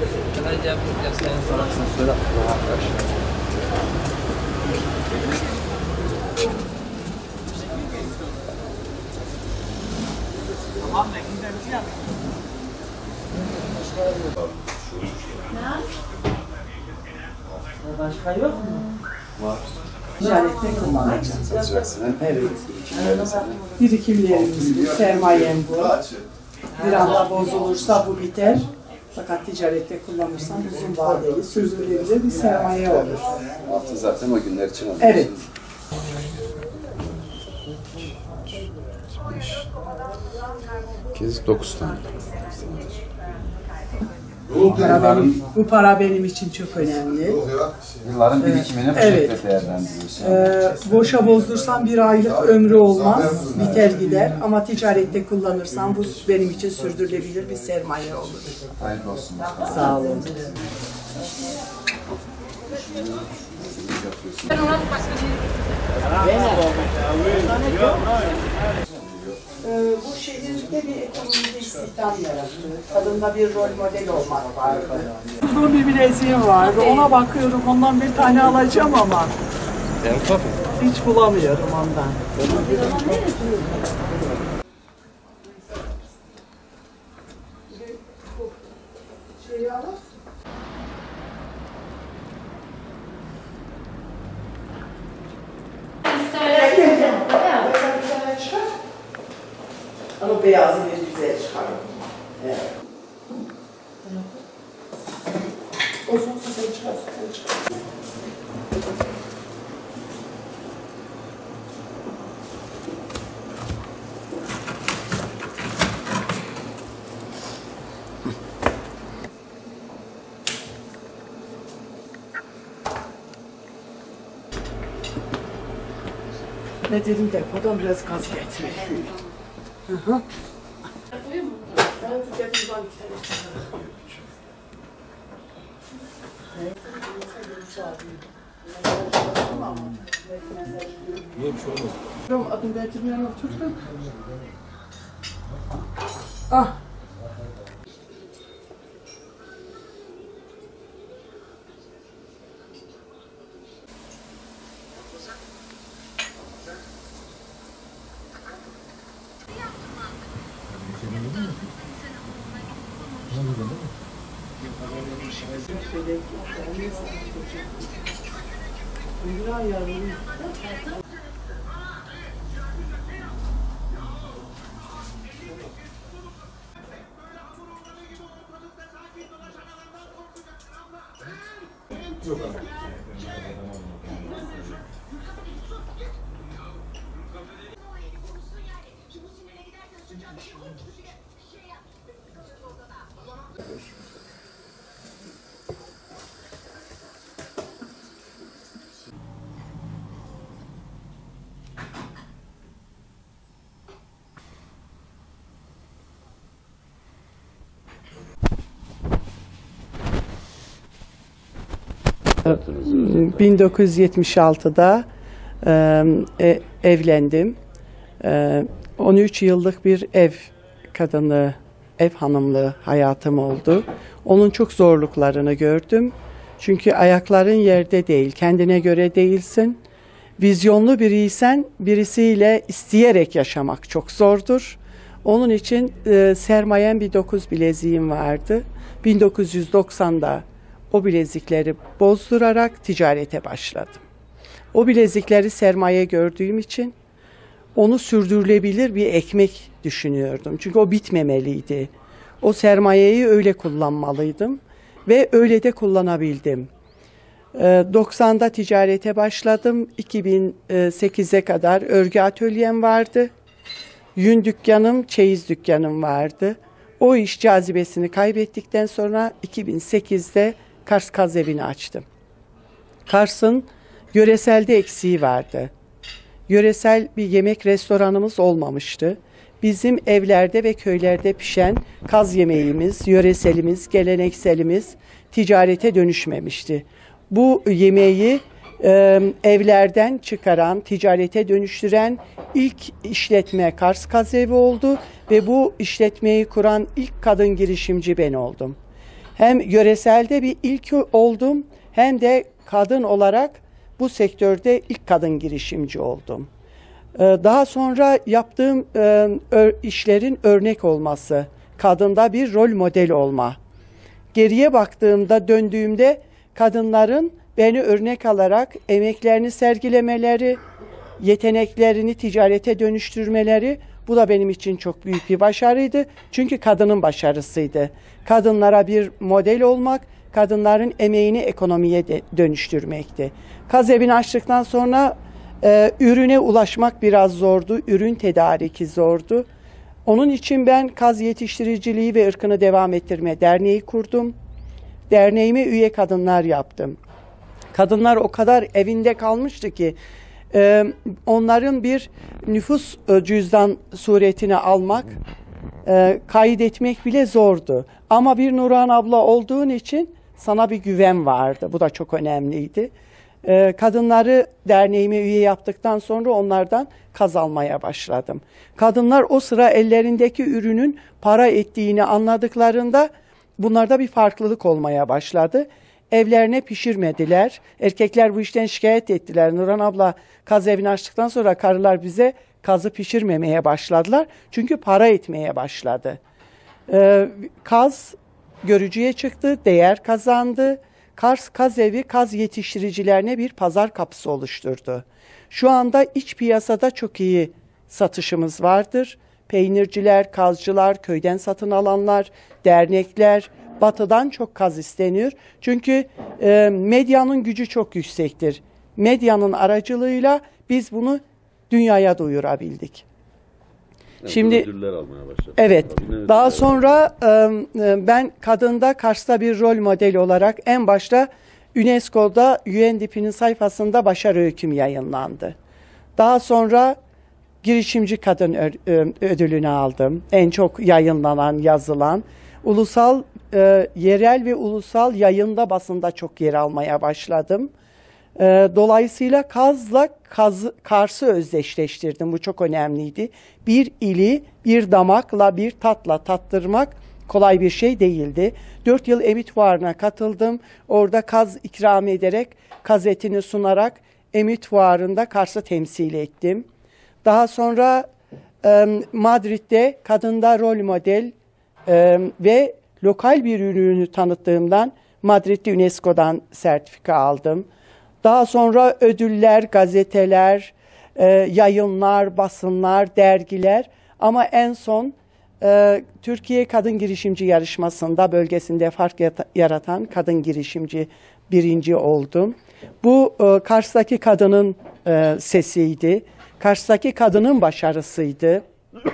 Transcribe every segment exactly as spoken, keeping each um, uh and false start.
Geleceğim, sen sorarsın, söyle arkadaşlar. Başka yok mu? Var. Ticarette kullanacaksın. Satacaksın. Evet. Birikimlerimiz bu, sermayem bu. Bir anda bozulursa bu biter. Fakat ticarette kullanırsan uzun vadeli, sürdürülebilir bir sermaye olur. Altı zaten o günler için alıyorsun. Evet. Kez dokuz tane. Bu para, benim, bu para benim için çok önemli. Yılların birikimini bu Evet. şekilde değerlendiriyorsun. Ee, boşa bozdursam bir aylık ömrü olmaz, biter gider. Ama ticarette kullanırsam bu benim için sürdürülebilir bir sermaye olur. Hayırlı olsun. Sağ olun. Ee, bu şehirde bir ekonomide istihdam yarattı. Kadında bir rol model olmak vardı. Uzun bir bileziğim vardı. Ona bakıyorum. Ondan bir tane alacağım ama hiç bulamıyorum ondan. Şeyi alır. Ama beyazı bir güzel çıkar. Evet. O son güzel çıkar, güzel çıkar. Ne dedim depodan biraz gaz getireyim. Hı hı. Ben tüketimden bir tane çıkarım. Niye bir şey olmaz? Adım getirmeyen oturdum. Ah. bin dokuz yüz yetmiş altıda e, evlendim. E, on üç yıllık bir ev kadını, ev hanımlığı hayatım oldu. Onun çok zorluklarını gördüm. Çünkü ayakların yerde değil, kendine göre değilsin. Vizyonlu biriysen birisiyle isteyerek yaşamak çok zordur. Onun için e, sermayem bir dokuz bileziğim vardı. bin dokuz yüz doksanda o bilezikleri bozdurarak ticarete başladım. O bilezikleri sermaye gördüğüm için onu sürdürülebilir bir ekmek düşünüyordum. Çünkü o bitmemeliydi. O sermayeyi öyle kullanmalıydım ve öyle de kullanabildim. doksanda ticarete başladım. iki bin sekize kadar örgü atölyem vardı. Yün dükkanım, çeyiz dükkanım vardı. O iş cazibesini kaybettikten sonra iki bin sekizde Kars Kaz Evi'ni açtım. Kars'ın yöreselde eksiği vardı. Yöresel bir yemek restoranımız olmamıştı. Bizim evlerde ve köylerde pişen kaz yemeğimiz, yöreselimiz, gelenekselimiz ticarete dönüşmemişti. Bu yemeği e, evlerden çıkaran, ticarete dönüştüren ilk işletme Kars Kaz Evi oldu ve bu işletmeyi kuran ilk kadın girişimci ben oldum. Hem yöreselde bir ilk oldum hem de kadın olarak bu sektörde ilk kadın girişimci oldum. Daha sonra yaptığım işlerin örnek olması, kadında bir rol model olma. Geriye baktığımda, döndüğümde kadınların beni örnek alarak emeklerini sergilemeleri, yeteneklerini ticarete dönüştürmeleri, bu da benim için çok büyük bir başarıydı. Çünkü kadının başarısıydı. Kadınlara bir model olmak, kadınların emeğini ekonomiye de dönüştürmekti. Kaz evini açtıktan sonra e, ürüne ulaşmak biraz zordu, ürün tedariki zordu. Onun için ben Kaz Yetiştiriciliği ve Irkını Devam Ettirme Derneği kurdum. Derneğime üye kadınlar yaptım. Kadınlar o kadar evinde kalmıştı ki e, onların bir nüfus cüzdan suretini almak, e, kaydetmek bile zordu. Ama bir Nurhan abla olduğun için sana bir güven vardı. Bu da çok önemliydi. E, kadınları derneğime üye yaptıktan sonra onlardan kaz almaya başladım. Kadınlar o sıra ellerindeki ürünün para ettiğini anladıklarında bunlarda bir farklılık olmaya başladı. Evlerine pişirmediler. Erkekler bu işten şikayet ettiler. Nurhan abla kaz evini açtıktan sonra karılar bize kazı pişirmemeye başladılar. Çünkü para etmeye başladı. Ee, kaz görücüye çıktı, değer kazandı. Kars Kaz Evi kaz yetiştiricilerine bir pazar kapısı oluşturdu. Şu anda iç piyasada çok iyi satışımız vardır. Peynirciler, kazcılar, köyden satın alanlar, dernekler, batıdan çok kaz isteniyor. Çünkü e, medyanın gücü çok yüksektir. Medyanın aracılığıyla biz bunu dünyaya duyurabildik. Yani Şimdi ödüller almaya başladı. evet. Tabii, Daha ödüller sonra e, ben kadında Kars'ta bir rol model olarak en başta UNESCO'da U N D P'nin sayfasında başarı öyküm yayınlandı. Daha sonra girişimci kadın ödülünü aldım. En çok yayınlanan, yazılan. Ulusal, e, yerel ve ulusal yayında basında çok yer almaya başladım. E, dolayısıyla Kaz'la Kaz, Kars'ı özdeşleştirdim. Bu çok önemliydi. Bir ili bir damakla, bir tatla tattırmak kolay bir şey değildi. Dört yıl Emit Fuarı'na katıldım. Orada kaz ikram ederek, kaz etini sunarak Emit Fuarı'nda Kars'ı temsil ettim. Daha sonra e, Madrid'de kadında rol model e, ve lokal bir ürünü tanıttığımdan Madrid'de UNESCO'dan sertifika aldım. Daha sonra ödüller, gazeteler, e, yayınlar, basınlar, dergiler ama en son e, Türkiye Kadın Girişimci Yarışması'nda bölgesinde fark yaratan kadın girişimci birinci oldum. Bu e, Kars'taki kadının e, sesiydi. Kars'taki kadının başarısıydı.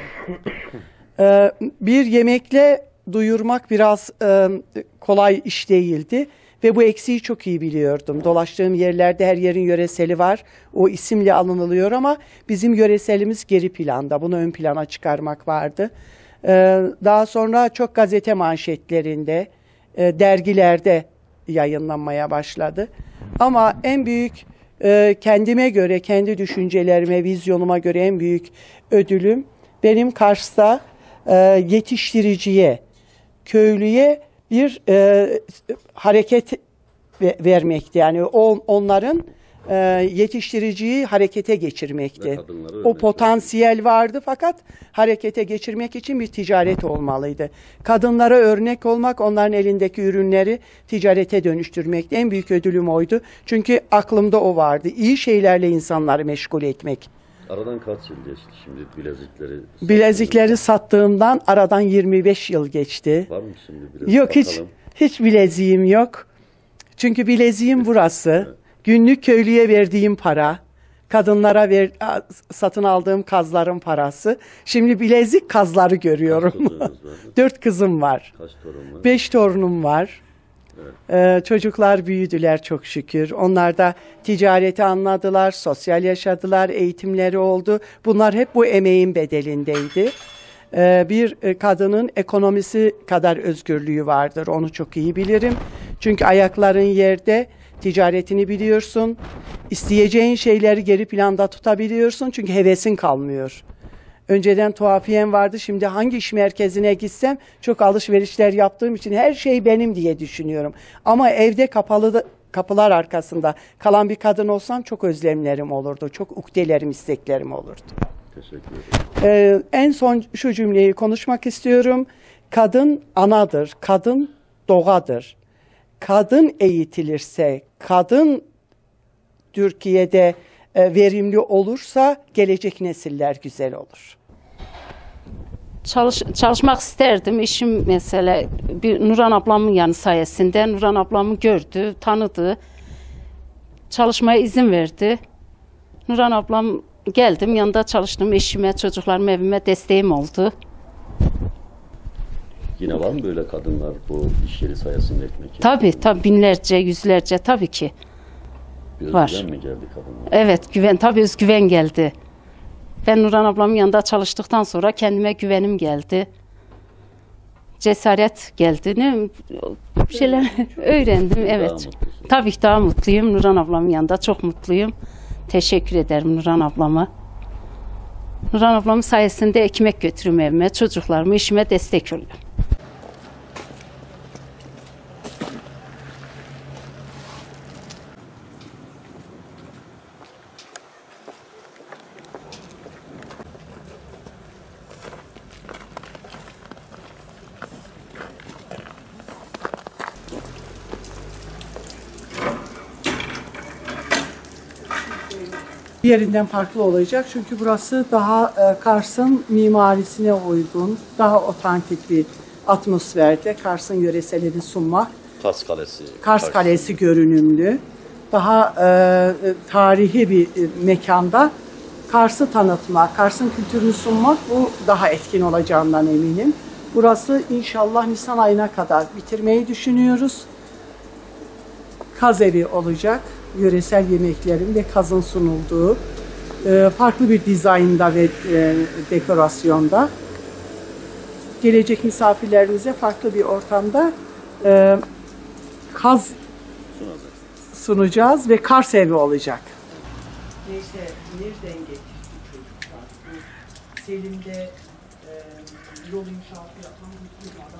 e, bir yemekle duyurmak biraz e, kolay iş değildi. Ve bu eksiği çok iyi biliyordum. Dolaştığım yerlerde her yerin yöreseli var. O isimle anılıyor ama bizim yöreselimiz geri planda. Bunu ön plana çıkarmak vardı. Ee, daha sonra çok gazete manşetlerinde, e, dergilerde yayınlanmaya başladı. Ama en büyük e, kendime göre, kendi düşüncelerime, vizyonuma göre en büyük ödülüm benim Kars'ta e, yetiştiriciye, köylüye bir e, hareket vermekti. Yani on, onların e, yetiştiriciyi harekete geçirmekti. O potansiyel vardı fakat harekete geçirmek için bir ticaret olmalıydı. Kadınlara örnek olmak, onların elindeki ürünleri ticarete dönüştürmekti. En büyük ödülüm oydu. Çünkü aklımda o vardı. İyi şeylerle insanları meşgul etmek. Aradan kaç yıl geçti şimdi bilezikleri? Bilezikleri sattığımdan aradan yirmi beş yıl geçti. Var mı şimdi bilezik? Yok, hiç Bakalım. hiç bileziğim yok. Çünkü bileziğim burası. Evet. Günlük köylüye verdiğim para, kadınlara ver, satın aldığım kazların parası. Şimdi bilezik kazları görüyorum. Dört kızım var. Kaç torun var? Beş torunum var. Evet. Ee, çocuklar büyüdüler çok şükür. Onlar da ticareti anladılar, sosyal yaşadılar, eğitimleri oldu. Bunlar hep bu emeğin bedelindeydi. Ee, bir kadının ekonomisi kadar özgürlüğü vardır. Onu çok iyi bilirim. Çünkü ayakların yerde, ticaretini biliyorsun. İsteyeceğin şeyleri geri planda tutabiliyorsun. Çünkü hevesin kalmıyor. Önceden tuhafiyem vardı. Şimdi hangi iş merkezine gitsem çok alışverişler yaptığım için her şey benim diye düşünüyorum. Ama evde kapalı kapılar arkasında kalan bir kadın olsam çok özlemlerim olurdu. Çok ukdelerim, isteklerim olurdu. Teşekkür ederim. Ee, en son şu cümleyi konuşmak istiyorum. Kadın anadır, kadın doğadır. Kadın eğitilirse, kadın Türkiye'de e, verimli olursa gelecek nesiller güzel olur. Çalış, çalışmak isterdim. Eşim mesela bir Nurhan ablamın yani sayesinde Nurhan ablamı gördü, tanıdı. Çalışmaya izin verdi. Nurhan ablam geldim, yanında çalıştım. Eşime, çocuklarıma, evime desteğim oldu. Yine var mı böyle kadınlar bu iş yeri sayesinde ekmek? Tabii, tabii binlerce, yüzlerce tabii ki. Bir var. özgüven mi geldi kadınlar? Evet, güven, tabii özgüven geldi. Ben Nurhan ablamın yanında çalıştıktan sonra kendime güvenim geldi. Cesaret geldi. Ne bir şeyler öğrendim. Evet. mutlusun. Tabii ki daha mutluyum. Nurhan ablamın yanında çok mutluyum. Teşekkür ederim Nurhan ablama. Nurhan ablamın sayesinde ekmek götürüyorum evime, çocuklarıma, işime destek oluyorum. Diğerinden farklı olacak çünkü burası daha e, Kars'ın mimarisine uygun, daha otantik bir atmosferde Kars'ın yöreselini sunmak. Kars Kalesi. Kars Kalesi görünümlü, daha e, tarihi bir e, mekanda Kars'ı tanıtmak, Kars'ın kültürünü sunmak bu daha etkin olacağından eminim. Burası inşallah Nisan ayına kadar bitirmeyi düşünüyoruz. Kaz evi olacak. Yöresel yemeklerin ve kazın sunulduğu e, farklı bir dizaynda ve e, dekorasyonda gelecek misafirlerimize farklı bir ortamda e, kaz sunacağız ve Kars evi olacak. Neyse, nereden getirdi çocuklar? Bu Selim'de e, yol inşaatı yapan bir adam